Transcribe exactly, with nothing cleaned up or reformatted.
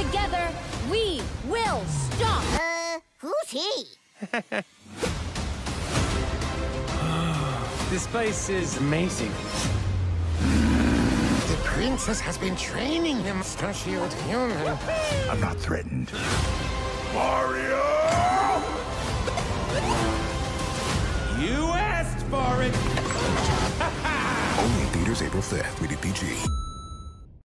Together, we will stop! Uh, who's he? This place is amazing. The princess has been training him, Starship Human. I'm not threatened. Mario! You asked for it! Only theaters April fifth, rated P G.